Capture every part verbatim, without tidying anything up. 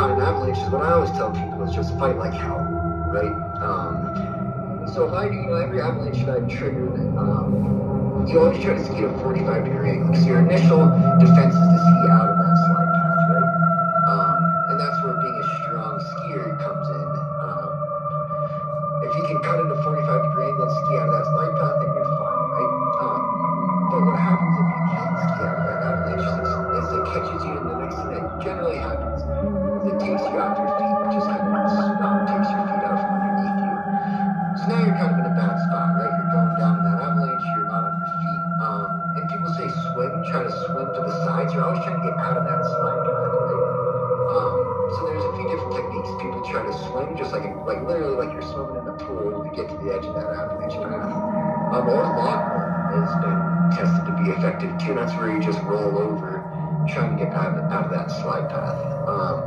about an avalanche is what I always tell people is just fight like hell, right? Um, so if I, you know, every avalanche that I've triggered, um, you always try to ski at a forty-five degree angle. So your initial defense is to ski out of that slide path, right? Um, and that's where being a strong skier comes in. Um, if you can cut at a forty-five degree angle and ski out of that slide path, then you're fine, right? Um, but what happens if you can't ski out of that avalanche is, is it catches you, and the next thing that generally happens is it takes you off your feet, just kind of um, takes your feet out from underneath you. So now you're kind of in a bad spot, right? You're going down in that avalanche, you're not on your feet. Um, and people say swim, try to swim to the sides. You're always trying to get out of that slide path, right? Um, so there's a few different techniques. People try to swim, just like like literally like you're swimming in the pool to get to the edge of that avalanche path. Um, or log roll has been tested to be effective too. And that's where you just roll over, trying to get out of, out of that slide path. Um,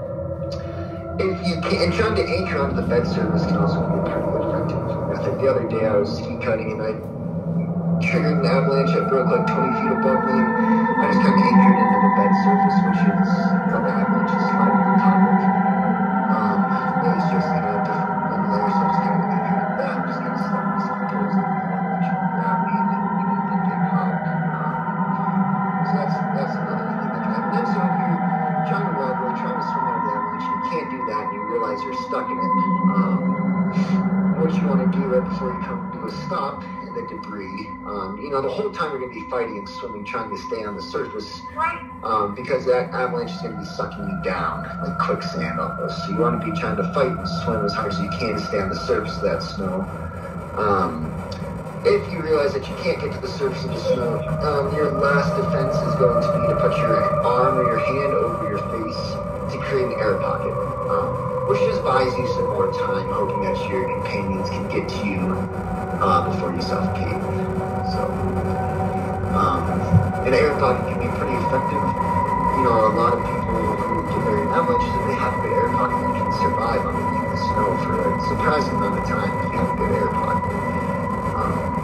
if you can, and trying to anchor onto the bed surface can also be a pretty effective method. The other day I was ski cutting and I triggered an avalanche. I broke like twenty feet above me. I just kind of anchored into the bed surface, which is what the avalanche is sliding on top of. Um, it was just, you know, a different one layer, so I just kind of anchored into that. I'm just kind of stuck myself towards the avalanche and gravity and then, you know, then get caught. Um, so that's that's another thing that can happen. Then so if you're trying to log roll, trying to swim out of the avalanche, and you can't do that, and you realize you're stuck in it. Um, what you want to do right before you come do is stop in the debris. Um, you know, the whole time you're going to be fighting and swimming, trying to stay on the surface, um, because that avalanche is going to be sucking you down like quicksand almost. So you want to be trying to fight and swim as hard as you can to stay on the surface of that snow. Um, if you realize that you can't get to the surface of the snow, um, your last defense is going to be to put your arm or your hand over your face to create an air pocket. Um, which just buys you some more time, hoping that your companions can get to you uh, before you suffocate. So, um, an air pocket can be pretty effective. You know, a lot of people who get buried in avalanches, if they have a good air pocket, they can survive underneath the snow for a surprising amount of time if you have a good air pocket. Um,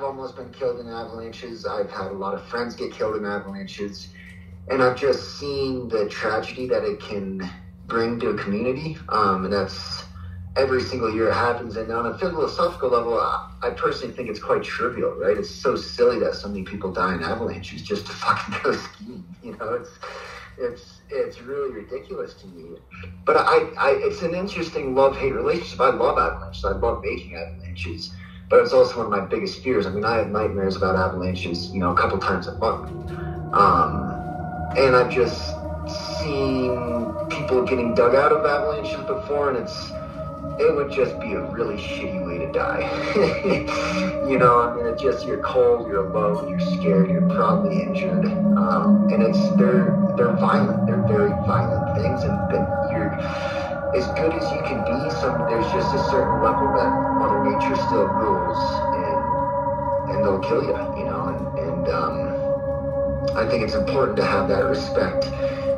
I've almost been killed in avalanches. I've had a lot of friends get killed in avalanches. And I've just seen the tragedy that it can bring to a community. Um, and that's every single year it happens. And on a philosophical level, I, I personally think it's quite trivial, right? It's so silly that so many people die in avalanches just to fucking go skiing. You know, it's it's it's really ridiculous to me. But I, I it's an interesting love-hate relationship. I love avalanches. I love making avalanches. But it's also one of my biggest fears. I mean, I have nightmares about avalanches, you know, a couple times a month. Um, and I've just seen people getting dug out of avalanches before, and it's it would just be a really shitty way to die. You know, I mean, it's just, you're cold, you're alone, you're scared, you're probably injured. Um, and it's, they're, they're violent. They're very violent things. And then you're, as good as you can be, some, there's just a certain level that Mother Nature still rules, and, and they'll kill you, you know, and, and, um, I think it's important to have that respect.